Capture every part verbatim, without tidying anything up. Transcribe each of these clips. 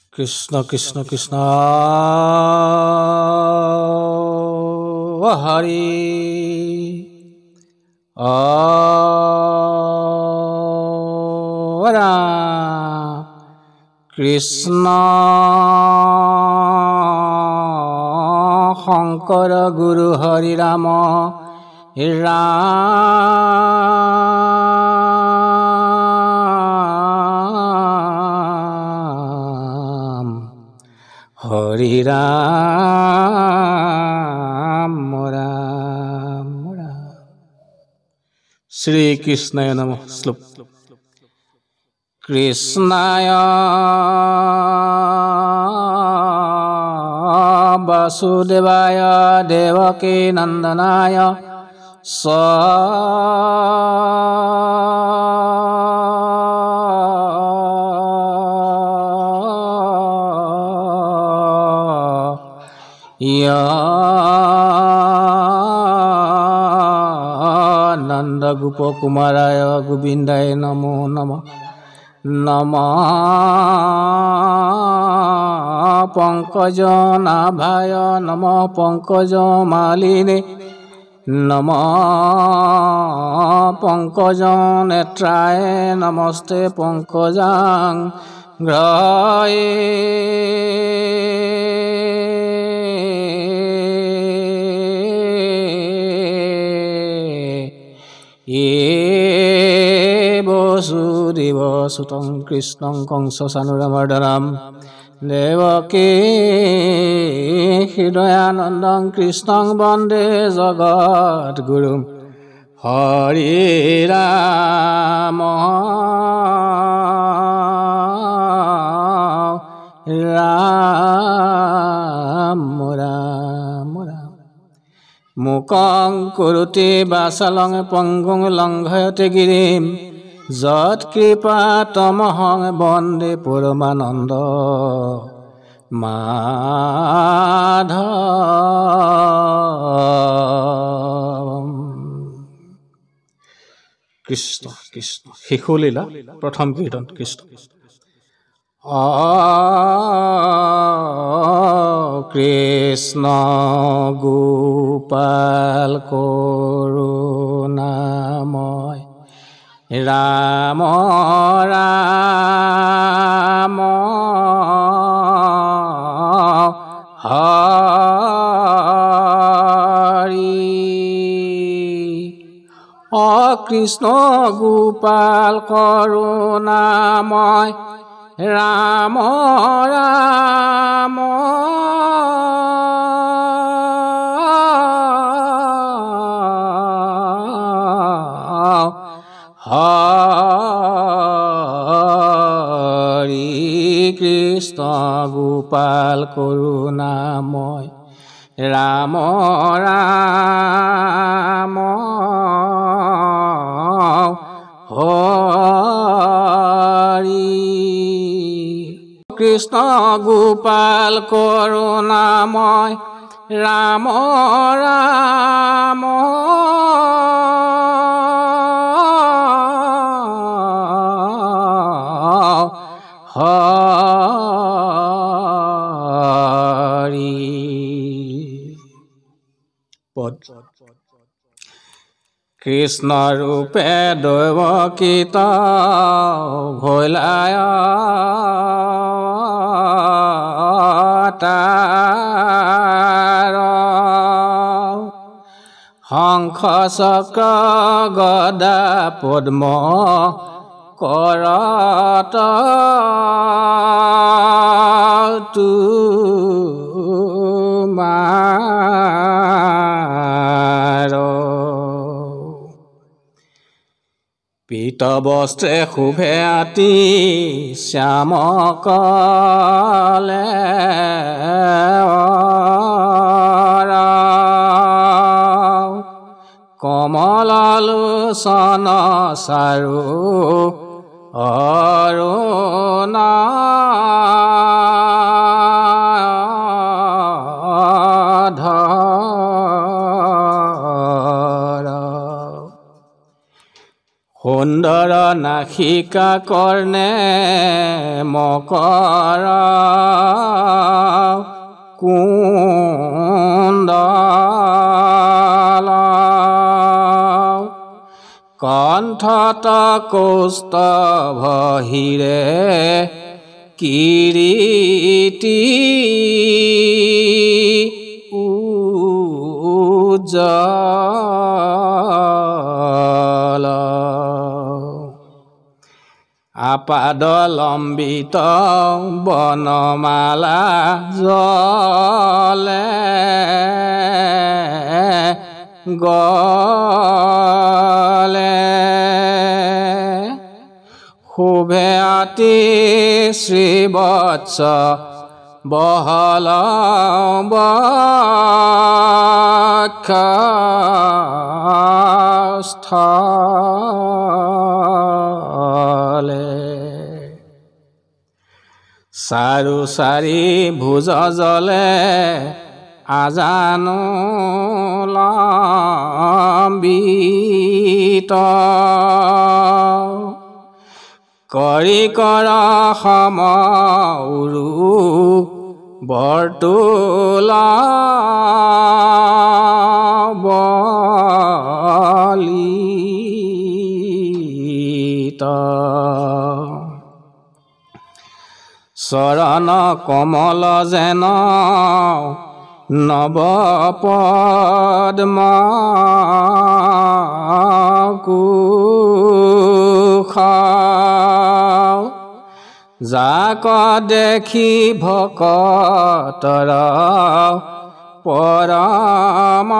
कृष्ण कृष्ण कृष्ण हरि राम कृष्ण शंकर गुरु हरि राम राम हरि राम राम राम। श्री कृष्णाय नमः। श्लोक कृष्णाय वासुदेवाय देवकी नंदनाय स नंद गोप कुमाराय गोविंदाय नमो नमः। नमः पंकज नाभाय नमः पंकज मालिने नमः पंकज नेत्राय नमस्ते पंकजांघ्राये ये वसुदेवसुतं कृष्णं कंसचाणूरमर्दनं देवकी हृदयानन्दं कृष्णं वन्दे जगद्गुरुं हरे राम राम राम राम। मुखं करोति वाचालं पंगुं लंघयते गिरिं यत्कृपातमहं वन्दे परमानन्द माधवम्। कृष्ण कृष्ण शिशुलीला प्रथम कीर्तन कृष्ण आ कृष्ण गोपाल करुणामय राम राम हरि ओ कृष्ण गोपाल करुणामय राम राम हरि कृष्ण गोपाल करुणामय राम राम हरि कृष्ण गोपाल करुणामय राम राम हरि पद कृष्ण रूपे दैवकीत भोलाय शंख चक्र गदा पद्म करत तुमार पीत वस्त्रे शुभे अति श्याम कले कमल लोचन चारु अरुण धर सुंदर नाक নাসিকা কৰ্ণে মকৰ কুণ্ডল কণ্ঠত কৌস্তভ হিৰে কিৰীটি উজ্জ্বল আপাদলম্বিত বনমালা জলে গলে শুভে অতি শ্ৰীবৎস বহল বক্ষস্থলে চাৰু চাৰি ভুজ জলে আজানো লম্বিত কৰি কৰ সম উৰু বৰতোল বলিত চৰণ কমল যেন নৱ পদ্ম কুশ যাক দেখি ভকতৰ পৰম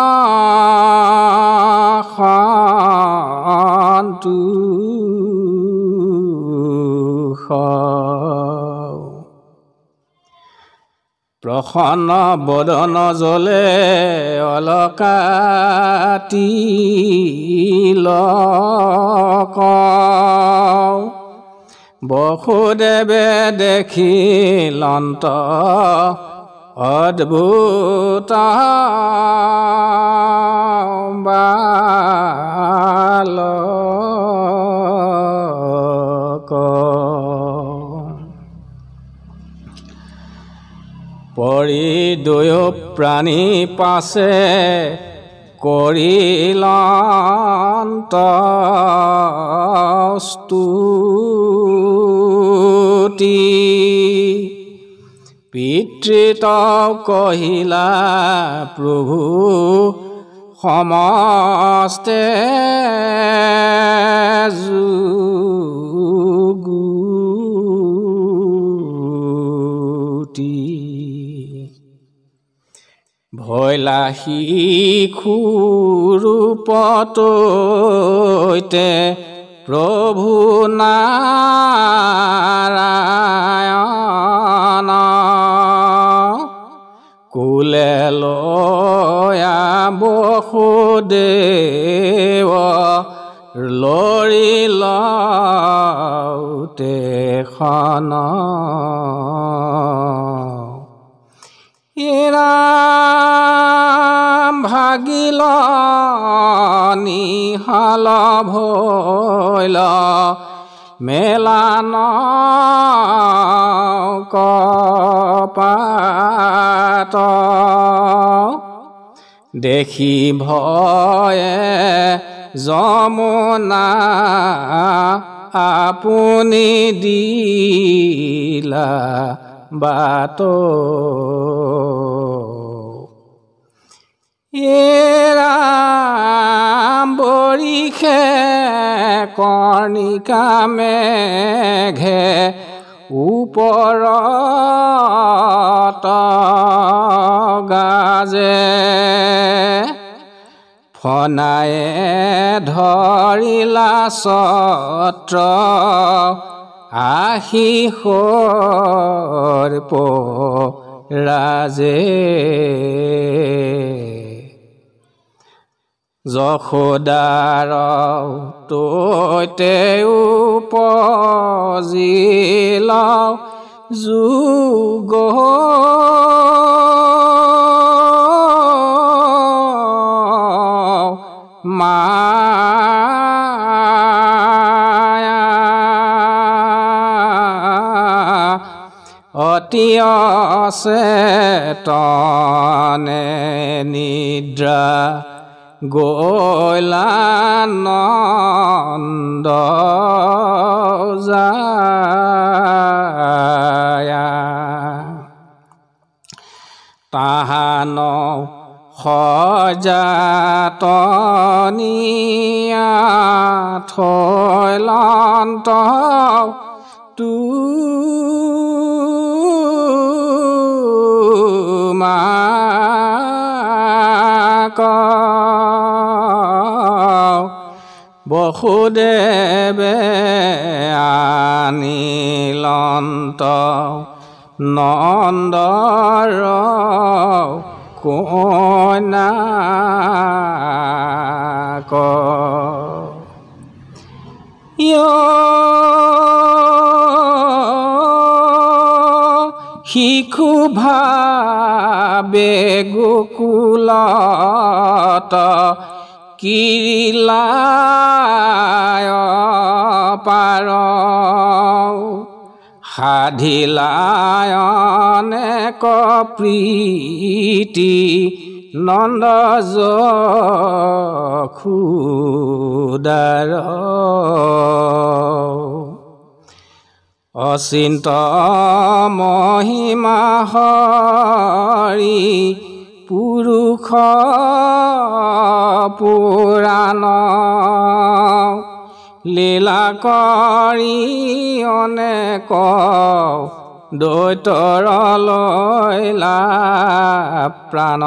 সন্তোষ প্ৰসন্ন বদন জলে অলকাতিলক বসুদেৱে দেখিলন্ত অদ্ভুত বালক পৰিদয় প্ৰাণী পাছে কৰিলন্ত স্তুতি পিতৃত কহিলা প্ৰভু সমস্তে যুগুতি ভৈলা শিশুৰূপতৈতে প্ৰভু নাৰায়ণ কুলে লয়া বসুদেৱ লৰি লওঁতে খন ৰাম ভাগিল নিহাল ভৈল মেলান কপাত দেখি ভয়ে যমুনা আপুনি দিলা বাট এৰাম বৰিষে কৰ্ণিকা মেঘে ওপৰত গাজে ফনায়ে ধৰিলা ছত্ৰ আহি সৰ্প ৰাজে যশোদাৰ তৈতে উপজিল যুগ মায়া অতি অচেতনে নিদ্ৰা গ'লা নন্দ যায় তাহান সজাতনিয়া থৈলন্ত তোমাক বসুদেৱে আনিলন্ত নন্দৰ কন্যাক শিশু ভাবে গোকুলত কিৰিলায় পাৰ সাধিলায় অনেক প্ৰীতি নন্দ যশোদাৰ অচিন্ত মহিমা হৰি পুৰুষ পুৰাণ লীলা কৰি অনেক দৈতৰ লৈলা প্ৰাণ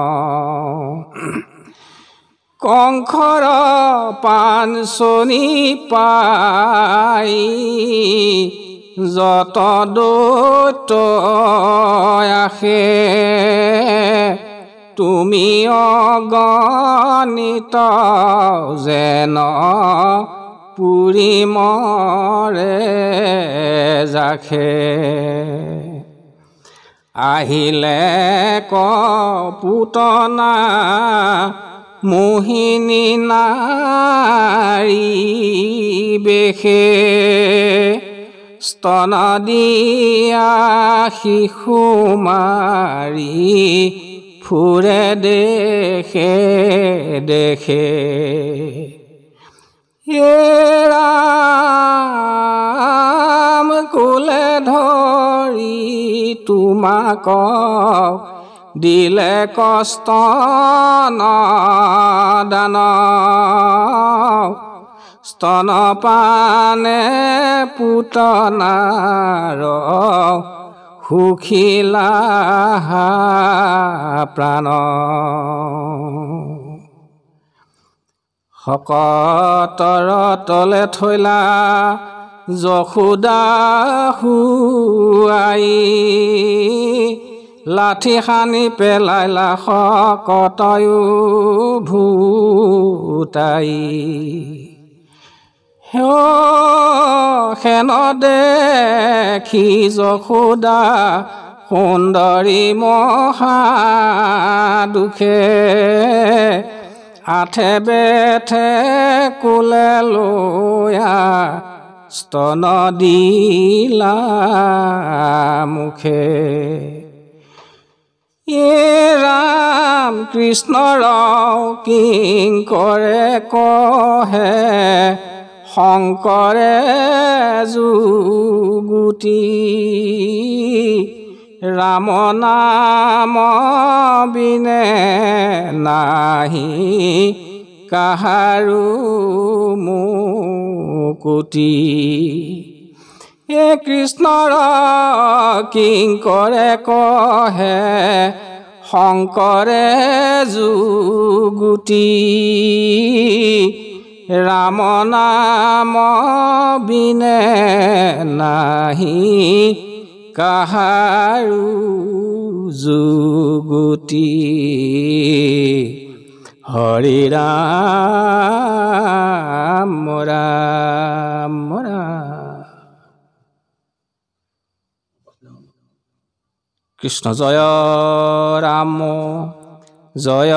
কংসৰ পাঞ্চনি পাই যত দৈত আহে তুমি অগণিত যেন পুৰি মৰে জাখে আহিলে কপুতনা মোহিনী নাৰী বেশে স্তন দিয়া শিশু মাৰি ফুৰে দেশে দেশে হে ৰাম কোলে ধৰি তোমাক দিলে কষ্ট নদান স্তনপানে পুতনাৰ সুখিলা প্ৰাণ শকতৰ তলে থৈলা যশোদা শুৱাই লাঠি সানি পেলাইলা শকতয়ো ভূতাই হেন দেখি যশোদা সুন্দৰী মহা দুখে আঠে বেঠে কোলে লয়া স্তন দিলা মুখে এ ৰাম কৃষ্ণৰ কিংকৰে কহে শংকৰে যুগুটি ৰাম নাম বিনে নাহি কাহাৰো মুকুতি এ কৃষ্ণৰ কিংকৰে কহে শংকৰে যুগুটি ৰাম নাম বিনে নাহি কাহাৰো যুগুটি হৰি ৰাম ৰাম ৰাম কৃষ্ণ জয় ৰাম জয়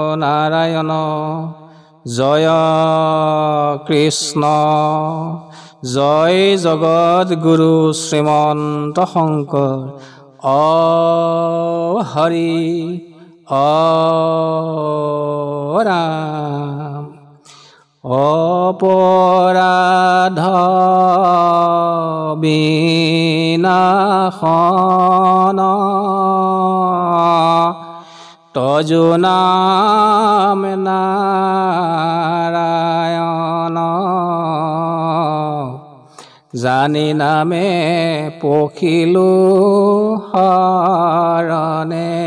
নাৰায়ণ জয় কৃষ্ণ জয় জগত গুৰু শ্ৰীমন্ত শংকৰ অ হৰি অ ৰাম অপৰাধ বিনাশন তজু নাম নাৰায়ণ জানি নামে পখিলো শৰণে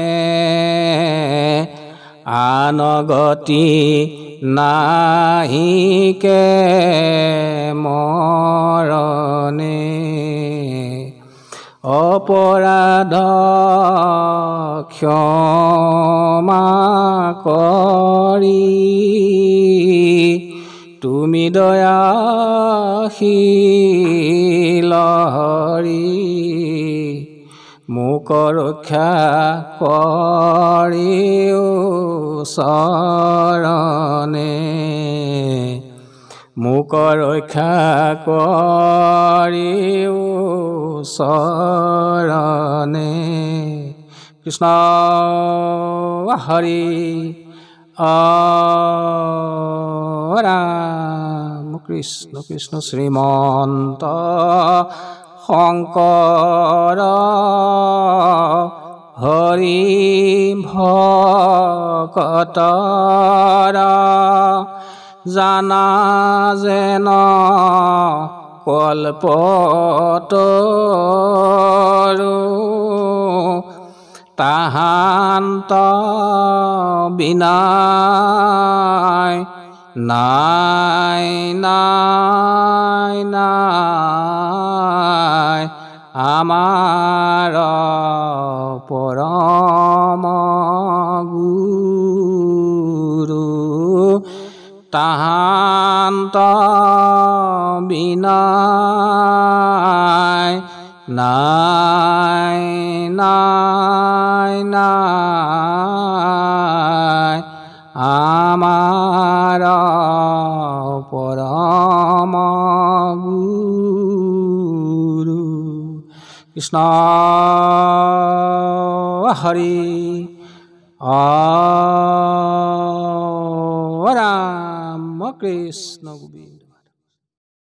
আনগতি নাহিকে মৰণে অপৰাধ ক্ষমা কৰি তুমি দয়াশীল হৰি মোক ৰক্ষা কৰিও চৰণে মোক ৰক্ষা কৰিও চৰণে কৃষ্ণ হৰি অ ৰাম কৃষ্ণ কৃষ্ণ শ্ৰীমন্ত শংকৰ হৰি ভকতৰ জানা যেন কল্পতৰু তাহান্ত বিনাই নাই নাই নাই আমাৰ পৰম গুৰু তাহান্ত বিনাই নাই নাই নাই আমাৰ পৰম গুৰু কৃষ্ণ হৰি অ ৰাম কৃষ্ণ গোবিন্দ।